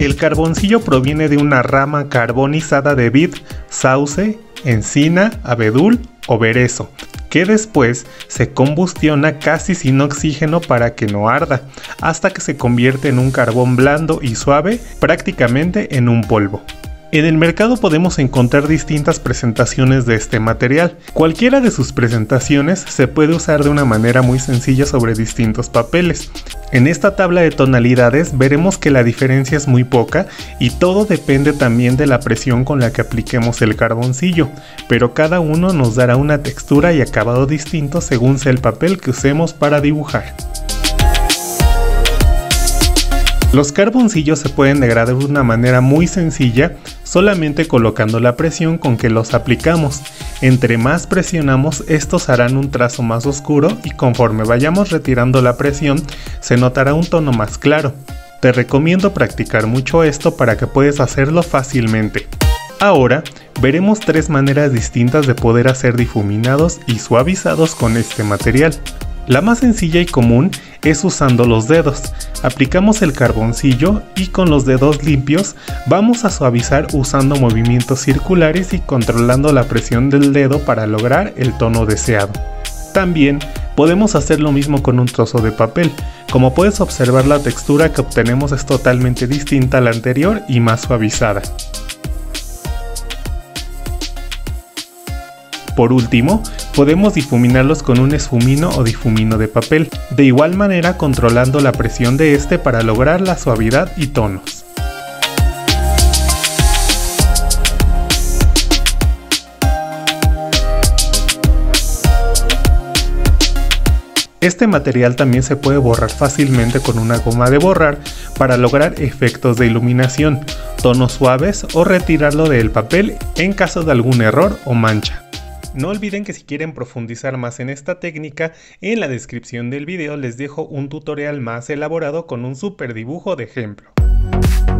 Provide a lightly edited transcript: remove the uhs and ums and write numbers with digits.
El carboncillo proviene de una rama carbonizada de vid, sauce, encina, abedul o berezo, que después se combustiona casi sin oxígeno para que no arda, hasta que se convierte en un carbón blando y suave, prácticamente en un polvo. En el mercado podemos encontrar distintas presentaciones de este material. Cualquiera de sus presentaciones se puede usar de una manera muy sencilla sobre distintos papeles. En esta tabla de tonalidades veremos que la diferencia es muy poca y todo depende también de la presión con la que apliquemos el carboncillo, pero cada uno nos dará una textura y acabado distinto según sea el papel que usemos para dibujar. Los carboncillos se pueden degradar de una manera muy sencilla solamente colocando la presión con que los aplicamos. Entre más presionamos, estos harán un trazo más oscuro y conforme vayamos retirando la presión se notará un tono más claro. Te recomiendo practicar mucho esto para que puedas hacerlo fácilmente. Ahora veremos 3 maneras distintas de poder hacer difuminados y suavizados con este material. La más sencilla y común es usando los dedos. Aplicamos el carboncillo y con los dedos limpios vamos a suavizar usando movimientos circulares y controlando la presión del dedo para lograr el tono deseado. También podemos hacer lo mismo con un trozo de papel. Como puedes observar, la textura que obtenemos es totalmente distinta a la anterior y más suavizada. Por último, podemos difuminarlos con un esfumino o difumino de papel, de igual manera controlando la presión de este para lograr la suavidad y tonos. Este material también se puede borrar fácilmente con una goma de borrar para lograr efectos de iluminación, tonos suaves o retirarlo del papel en caso de algún error o mancha. No olviden que si quieren profundizar más en esta técnica, en la descripción del video les dejo un tutorial más elaborado con un super dibujo de ejemplo.